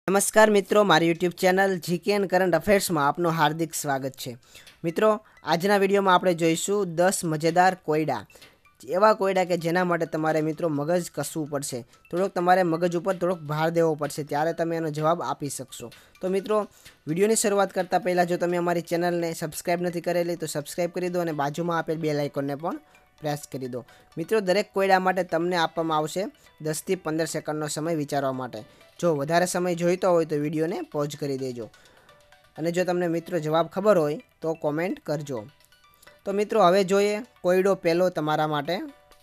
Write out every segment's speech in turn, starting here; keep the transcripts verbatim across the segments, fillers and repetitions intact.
નમસ્કાર મિત્રો, મારી YouTube channel GK and current અફેર્સમાં આપનું હાર્દિક સ્વાગત છે। મિત્રો, આજના વિડીયોમાં આપણે જોઈશું દસ મજેદાર કોયડા, એવા કોયડા કે જેના માટે તમારે મિત્રો મગજ કસવું પડશે, થોડોક તમારે મગજ ઉપર થોડોક ભાર દેવો પડશે, ત્યારે તમે એનો જવાબ આપી શકશો। તો મિત્રો, વિડીયોની શરૂઆત કરતાં પહેલાં જો તમે અમારી ચેનલને સબસ્ક્રાઈબ નથી કરેલી તો સબસ્ક્રાઈબ કરી દો અને બાજુમાં આપેલ બેલ આઇકોનને પણ પ્રેસ કરી દો। મિત્રો, દરેક કોયડા માટે તમને આપવામાં આવશે દસથી પંદર સેકન્ડનો સમય વિચારવા માટે। જો વધારે સમય જોઈતો હોય તો વિડીયોને પોઝ કરી દેજો અને જો તમને મિત્રો જવાબ ખબર હોય તો કોમેન્ટ કરજો। તો મિત્રો, હવે જોઈએ કોયડો પહેલો તમારા માટે।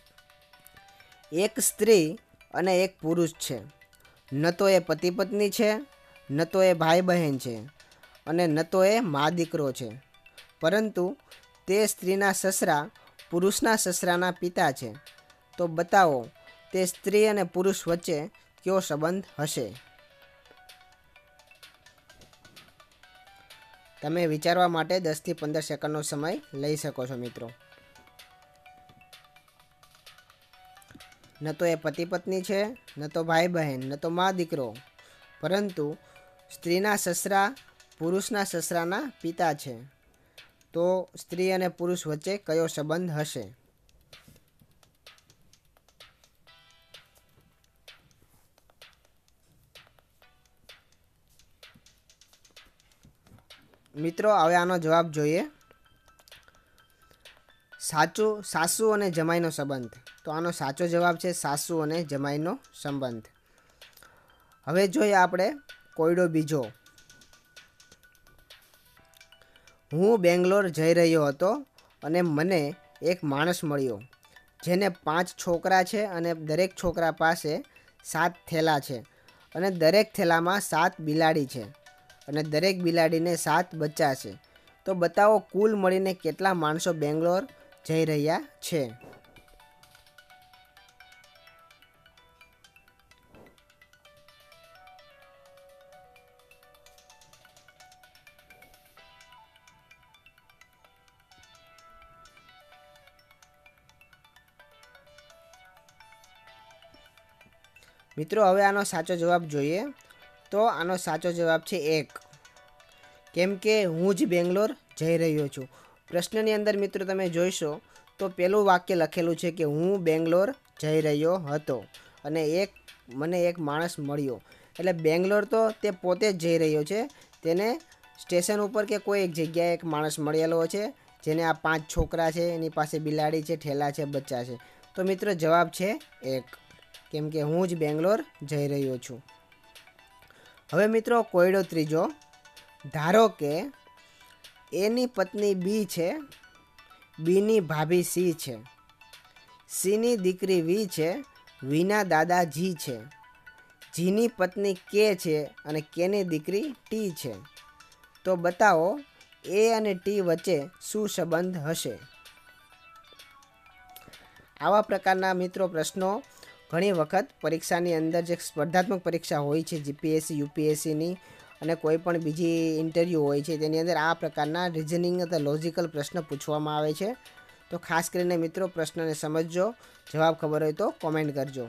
એક સ્ત્રી અને એક પુરુષ છે, ન તો એ પતિ પત્ની છે, ન તો એ ભાઈ બહેન છે અને ન તો એ મા દીકરો છે, પરંતુ તે સ્ત્રીના સસરા પુરુષના સસરાના પિતા છે। તો બતાવો તે સ્ત્રી અને પુરુષ વચ્ચે કયો સંબંધ હશે? તમે વિચારવા માટે દસથી પંદર સેકન્ડનો સમય લઈ શકો છો મિત્રો। ન તો એ પતિ પત્ની છે, ન તો ભાઈ બહેન, ન તો મા દીકરો, પરંતુ સ્ત્રીના સસરા પુરુષના સસરાના પિતા છે। તો સ્ત્રી અને પુરુષ વચ્ચે કયો સંબંધ હશે? મિત્રો, હવે આનો જવાબ જોઈએ। સાચું, સાસુ અને જમાઈનો સંબંધ। તો આનો સાચો જવાબ છે સાસુ અને જમાઈનો સંબંધ। હવે જોઈએ આપણે કોયડો બીજો। હું બેંગ્લોર જઈ રહ્યો હતો અને મને એક માણસ મળ્યો જેને પાંચ છોકરા છે અને દરેક છોકરા પાસે સાત થેલા છે અને દરેક થેલામાં સાત બિલાડી છે અને દરેક બિલાડીને સાત બચ્ચા છે। તો બતાવો કુલ મળીને કેટલા માણસો બેંગ્લોર જઈ રહ્યા છે? મિત્રો, હવે આનો સાચો જવાબ જોઈએ। તો આનો સાચો જવાબ છે એક, કેમ કે હું જ બેંગ્લોર જઈ રહ્યો છું। પ્રશ્નની અંદર મિત્રો તમે જોઈશો તો પેલું વાક્ય લખેલું છે કે હું બેંગ્લોર જઈ રહ્યો હતો અને એક મને એક માણસ મળ્યો, એટલે બેંગ્લોર તો તે પોતે જ જઈ રહ્યો છે, તેને સ્ટેશન ઉપર કે કોઈ એક જગ્યાએ એક માણસ મળેલો છે જેને આ પાંચ છોકરા છે, એની પાસે બિલાડી છે, ઠેલા છે, બચ્ચા છે। તો મિત્રો જવાબ છે એક, કેમ કે હું જ બેંગ્લોર જઈ રહ્યો છું। હવે મિત્રો કોયડો ત્રીજો। ધારો કે એની પત્ની બી છે, બીની ભાભી સી છે, સીની દીકરી વી છે, વીના દાદા જી છે, જીની પત્ની કે છે અને કેની દીકરી ટી છે। તો બતાવો એ અને ટી વચ્ચે શું સંબંધ હશે? આવા પ્રકારના મિત્રો પ્રશ્નો ઘણી વખત પરીક્ષાની અંદર જે સ્પર્ધાત્મક પરીક્ષા હોય છે જીપીએસસી યુપીએસસીની અને કોઈ પણ બીજી ઇન્ટરવ્યૂ હોય છે તેની અંદર આ પ્રકારના રિઝનિંગ અથવા લોજિકલ પ્રશ્ન પૂછવામાં આવે છે। તો ખાસ કરીને મિત્રો પ્રશ્નને સમજજો, જવાબ ખબર હોય તો કોમેન્ટ કરજો।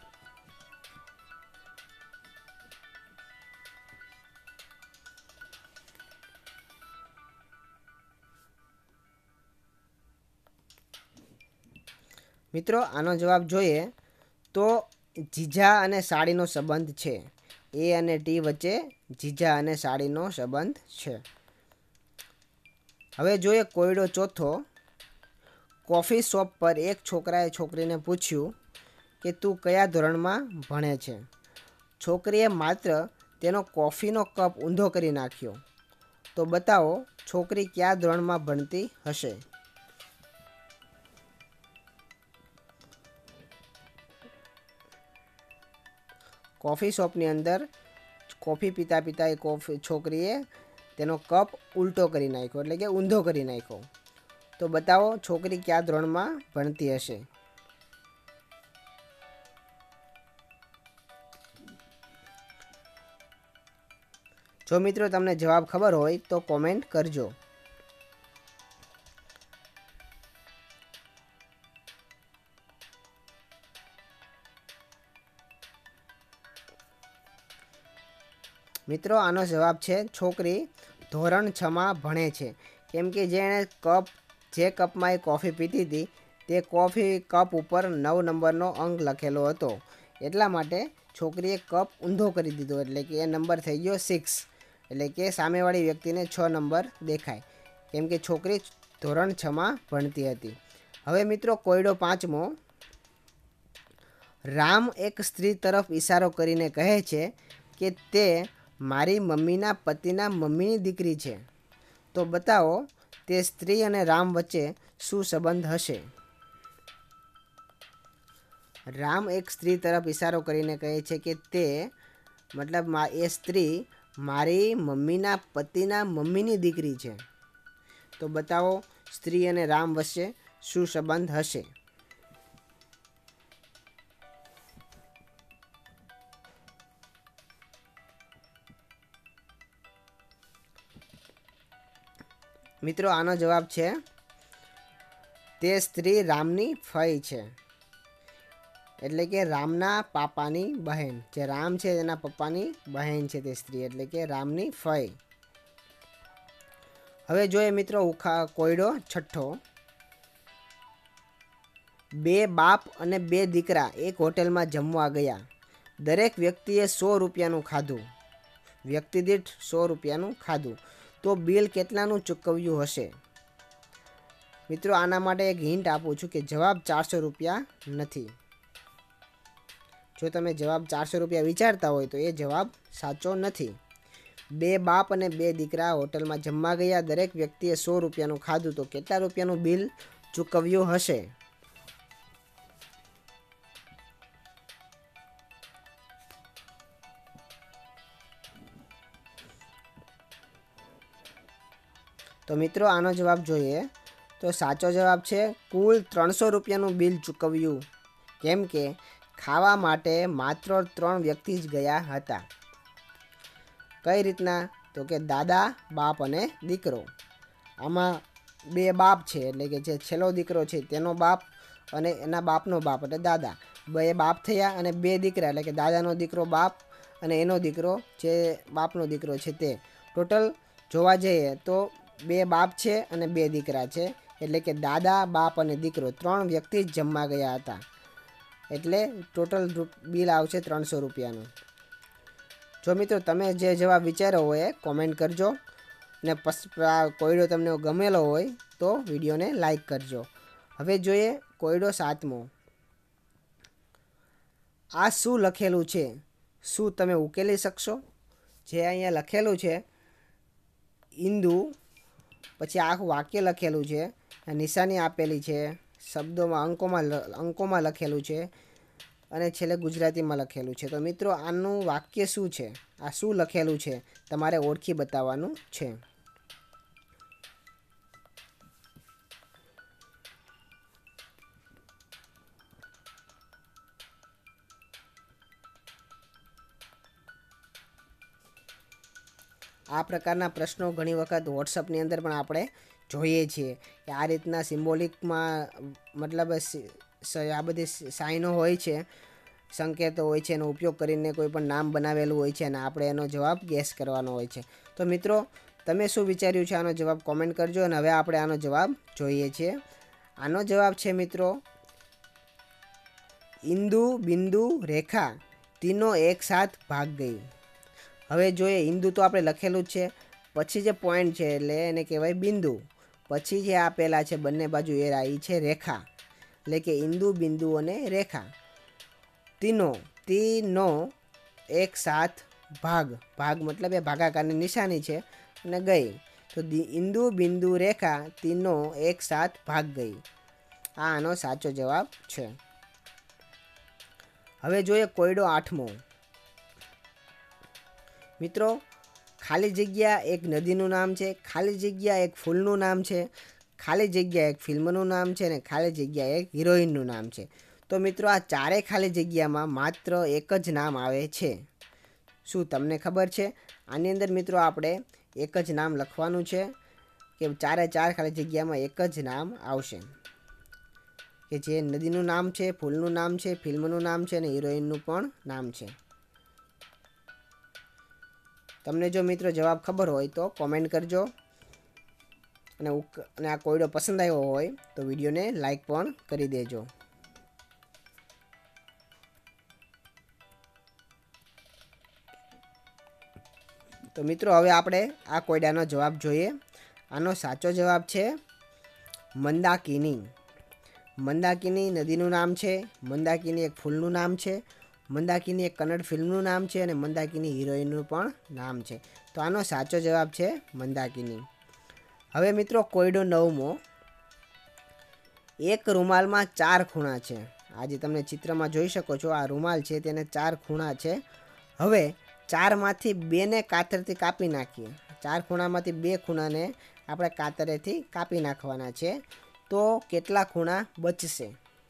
મિત્રો, આનો જવાબ જોઈએ તો જીજા અને સાડીનો સંબંધ છે। એ અને ટી વચ્ચે જીજા અને સાડીનો સંબંધ છે। હવે જોઈએ કોયડો ચોથો। કોફી શોપ પર એક છોકરાએ છોકરીને પૂછ્યું કે તું કયા ધોરણમાં ભણે છે? છોકરીએ માત્ર તેનો કોફીનો કપ ઊંધો કરી નાખ્યો। તો બતાવો છોકરી કયા ધોરણમાં ભણતી હશે? કોફી શોપની અંદર કોફી પીતા પીતા એ કોફી છોકરીએ તેનો કપ ઉલટો કરી નાખ્યો, એટલે કે ઊંધો કરી નાખ્યો। તો બતાવો છોકરી કયા ધોરણમાં ભણતી હશે? જો મિત્રો તમને જવાબ ખબર હોય તો કોમેન્ટ કરજો। મિત્રો આનો જવાબ છે છોકરી ધોરણ છમાં ભણે છે, કેમ કે જેણે કપ જે કપમાં એ કોફી પીતી હતી તે કોફી કપ ઉપર નવ નંબરનો અંક લખેલો હતો, એટલા માટે છોકરીએ કપ ઊંધો કરી દીધો, એટલે કે એ નંબર થઈ ગયો સિક્સ, એટલે કે સામેવાળી વ્યક્તિને છ નંબર દેખાય, કેમ કે છોકરી ધોરણ છમાં ભણતી હતી. હવે મિત્રો કોયડો પાંચમો. રામ એક સ્ત્રી તરફ ઈશારો કરીને કહે છે કે તે મારી મમ્મીના પતિના મમ્મીની દીકરી છે, તો બતાવો તે સ્ત્રી અને રામ વચ્ચે શું સંબંધ હશે. રામ એક સ્ત્રી તરફ ઈશારો કરીને કહે છે કે તે મતલબ એ સ્ત્રી મારી મમ્મીના પતિના મમ્મીની દીકરી છે, તો બતાવો સ્ત્રી અને રામ વચ્ચે શું સંબંધ હશે. મિત્રો આનો જવાબ છે તે સ્ત્રી રામની ફઈ છે, એટલે કે રામના પાપાની બહેન, જે રામ છે તેના પપ્પાની બહેન છે તે સ્ત્રી, એટલે કે રામની ફઈ. હવે જોઈએ મિત્રો ઉખા કોયડો છઠ્ઠો. બે બાપ અને બે દીકરા એક હોટેલમાં જમવા ગયા. દરેક વ્યક્તિએ સો રૂપિયાનું ખાધું, વ્યક્તિ દીઠ સો રૂપિયાનું ખાધું, તો બિલ કેટલાનું ચૂકવ્યું હશે. મિત્રો આના માટે એક હિન્ટ આપું છું કે જવાબ ચારસો રૂપિયા નથી. જો તમે જવાબ ચારસો રૂપિયા વિચારતા હોય તો એ જવાબ સાચો નથી. બે બાપ અને બે દીકરા હોટલમાં જમવા ગયા. દરેક વ્યક્તિએ સો રૂપિયાનું ખાધું, તો કેટલા રૂપિયાનું બિલ ચૂકવ્યું હશે. તો મિત્રો આનો જવાબ જોઈએ તો સાચો જવાબ છે કુલ ત્રણસો રૂપિયાનું બિલ ચૂકવ્યું, કેમ કે ખાવા માટે માત્ર ત્રણ વ્યક્તિ જ ગયા હતા. કઈ રીતના? તો કે દાદા, બાપ અને દીકરો. આમાં બે બાપ છે, એટલે કે જે છેલ્લો દીકરો છે તેનો બાપ અને એના બાપનો બાપ એટલે દાદા, બે બાપ થયા, અને બે દીકરા એટલે કે દાદાનો દીકરો બાપ અને એનો દીકરો જે બાપનો દીકરો છે તે. ટોટલ જોવા જઈએ તો બે બાપ છે અને બે દીકરા છે, એટલે કે દાદા, બાપ અને દીકરો ત્રણ વ્યક્તિ જ જમવા ગયા હતા, એટલે ટોટલ બિલ આવશે ત્રણસો રૂપિયાનું. જો મિત્રો તમે જે જવાબ વિચાર્યો હોય એ કોમેન્ટ કરજો, ને કોયડો તમને ગમેલો હોય તો વિડીયોને લાઈક કરજો. હવે જોઈએ કોયડો સાતમો. આ શું લખેલું છે, શું તમે ઉકેલી શકશો? જે અહીંયા લખેલું છે ઈંદુ, પછી આખું વાક્ય લખેલું છે, નિશાની આપેલી છે, શબ્દોમાં અંકોમાં અંકોમાં લખેલું છે, અને છેલ્લે ગુજરાતીમાં લખેલું છે. તો મિત્રો આનું વાક્ય શું છે, આ શું લખેલું છે તમારે ઓળખી બતાવવાનું છે. આ પ્રકારના પ્રશ્નો ઘણી વખત વોટ્સઅપની અંદર પણ આપણે જોઈએ છીએ કે આ રીતના સિમ્બોલિકમાં મતલબ આ બધી સાઇનો હોય છે, સંકેતો હોય છે, એનો ઉપયોગ કરીને કોઈ પણ નામ બનાવેલું હોય છે અને આપણે એનો જવાબ ગેસ કરવાનો હોય છે. તો મિત્રો તમે શું વિચાર્યું છે આનો જવાબ કોમેન્ટ કરજો. અને હવે આપણે આનો જવાબ જોઈએ છીએ. આનો જવાબ છે મિત્રો ઈંદુ, બિંદુ, રેખા તીનો એક સાથ ભાગ ગઈ. હવે જોઈએ ઈંદુ તો આપણે લખેલું જ છે, પછી જે પોઈન્ટ છે એટલે એને કહેવાય બિંદુ, પછી જે આપેલા છે બંને બાજુ એ આવી છે રેખા, એટલે કે ઈંદુ, બિંદુ અને રેખા. તીનો તીનો એક સાથ ભાગ, ભાગ મતલબ એ ભાગાકારની નિશાની છે, અને ગઈ તો ઈંદુ, બિંદુ, રેખા તીનો એક સાથ ભાગ ગઈ. આ આનો સાચો જવાબ છે. હવે જોઈએ કોયડો આઠમો. મિત્રો ખાલી જગ્યા એક નદીનું નામ છે, ખાલી જગ્યા એક ફૂલનું નામ છે, ખાલી જગ્યા એક ફિલ્મનું નામ છે, અને ખાલી જગ્યા એક હિરોઈનનું નામ છે. તો મિત્રો આ ચારેય ખાલી જગ્યામાં માત્ર એક જ નામ આવે છે. શું તમને ખબર છે? આની અંદર મિત્રો આપણે એક જ નામ લખવાનું છે કે ચારે ચાર ખાલી જગ્યામાં એક જ નામ આવશે, કે જે નદીનું નામ છે, ફૂલનું નામ છે, ફિલ્મનું નામ છે અને હિરોઈનનું પણ નામ છે. તમને જો મિત્રો જવાબ ખબર હોય તો કોમેન્ટ કરજો અને અને આ કોયડો પસંદ આવ્યો હોય તો વિડીયોને લાઈક પણ કરી દેજો। તો મિત્રો હવે આપણે આ કોયડાનો જવાબ જોઈએ। આનો સાચો જવાબ છે મંદાકિની। મંદાકિની નદીનું નામ છે, મંદાકિની એક ફૂલનું નામ છે, મંદાકિની એક કન્નડ ફિલ્મનું નામ છે અને મંદાકિની હિરોઈનનું પણ નામ છે। તો આનો સાચો જવાબ છે મંદાકિની। હવે મિત્રો કોયડો નવમો, એક રૂમાલમાં ચાર ખૂણા છે। આ જે તમને ચિત્રમાં જોઈ શકો છો, આ રૂમાલ છે તેને ચાર ખૂણા છે। હવે ચારમાંથી બેને કાતરથી કાપી નાખીએ। ચાર ખૂણામાંથી બે ખૂણાને આપણે કાતરેથી કાપી નાખવાના છે, તો કેટલા ખૂણા બચશે?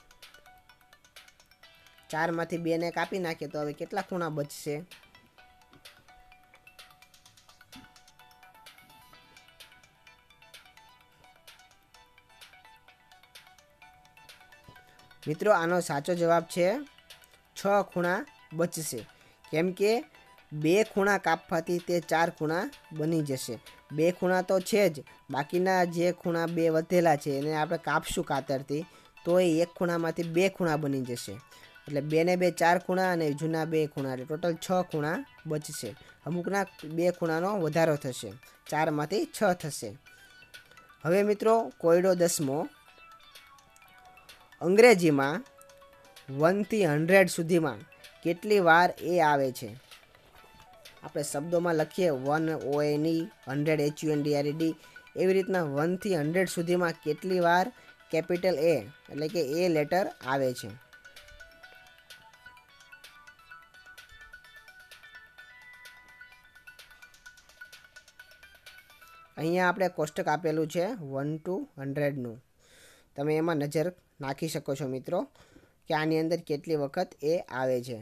ચારમાંથી બેને કાપી નાખીએ તો હવે કેટલા ખૂણા બચશે? મિત્રો આનો સાચો જવાબ છે છ ખૂણા બચશે, કેમ કે બે ખૂણા કાપવાથી તે ચાર ખૂણા બની જશે। બે ખૂણા તો છે જ, બાકીના જે ખૂણા બે વધેલા છે એને આપણે કાપશું કાતરથી તો એ એક ખૂણામાંથી બે ખૂણા બની જશે। એટલે બે ને બે ચાર ખૂણા અને જૂના બે ખૂણા, એટલે ટોટલ છ ખૂણા બચશે। અમુકના બે ખૂણાનો વધારો થશે, ચારમાંથી છ થશે। હવે મિત્રો કોયડો દસમો, અંગ્રેજીમાં વનથી હંડ્રેડ સુધીમાં કેટલી વાર એ આવે છે? આપણે શબ્દોમાં લખીએ one O N E, hundred H U N D R E D, એવી રીતના વનથી હંડ્રેડ સુધીમાં કેટલી વાર કેપિટલ એ એટલે કે એ લેટર આવે છે? અહીંયા આપણે કોષ્ટક આપેલું છે વન ટુ હંડ્રેડનું, તમે એમાં નજર નાખી શકો છો મિત્રો કે આની અંદર કેટલી વખત એ આવે છે।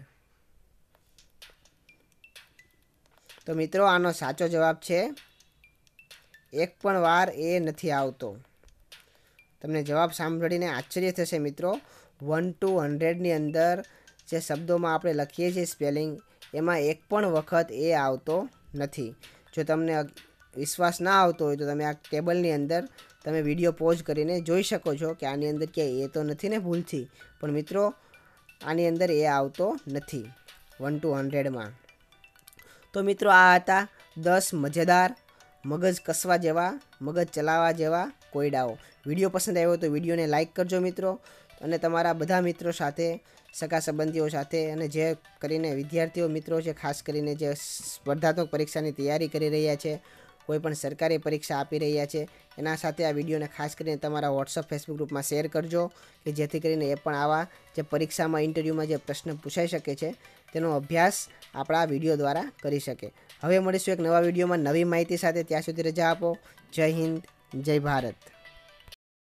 તો મિત્રો આનો સાચો જવાબ છે એક પણ વાર એ નથી આવતો। તમને જવાબ સાંભળીને આશ્ચર્ય થશે મિત્રો, વન ટુ હંડ્રેડની અંદર જે શબ્દોમાં આપણે લખીએ છીએ સ્પેલિંગ, એમાં એક પણ વખત એ આવતો નથી। જો તમને વિશ્વાસ ના આવતો હોય તો તમે આ ટેબલની અંદર તમે વિડીયો પોઝ કરીને જોઈ શકો છો કે આની અંદર ક્યાંય એ તો નથી ને ભૂલથી, પણ મિત્રો આની અંદર એ આવતો નથી વન ટુ હંડ્રેડમાં। તો મિત્રો આ હતા દસ મજેદાર મગજ કસવા જેવા, મગજ ચલાવવા જેવા કોયડાઓ। વિડીયો પસંદ આવ્યો તો વિડીયોને લાઈક કરજો મિત્રો, અને તમારા બધા મિત્રો સાથે, સગા સંબંધીઓ સાથે, અને જે કરીને વિદ્યાર્થીઓ મિત્રો છે ખાસ કરીને જે સ્પર્ધાત્મક પરીક્ષાની તૈયારી કરી રહ્યા છે, કોઈ પણ સરકારી પરીક્ષા આપી રહ્યા છે, એના સાથે આ વિડીયોને ખાસ કરીને તમારા વોટ્સઅપ ફેસબુક ગ્રુપમાં શેર કરજો કે જેથી કરીને એ પણ આવા જે પરીક્ષામાં ઇન્ટરવ્યૂમાં જે પ્રશ્ન પૂછાઈ શકે છે તેનો અભ્યાસ આપણા વિડીયો દ્વારા કરી શકે। હવે મળીશું એક નવા વિડીયોમાં નવી માહિતી સાથે, ત્યાં સુધી રજા આપો। જય હિન્દ, જય ભારત।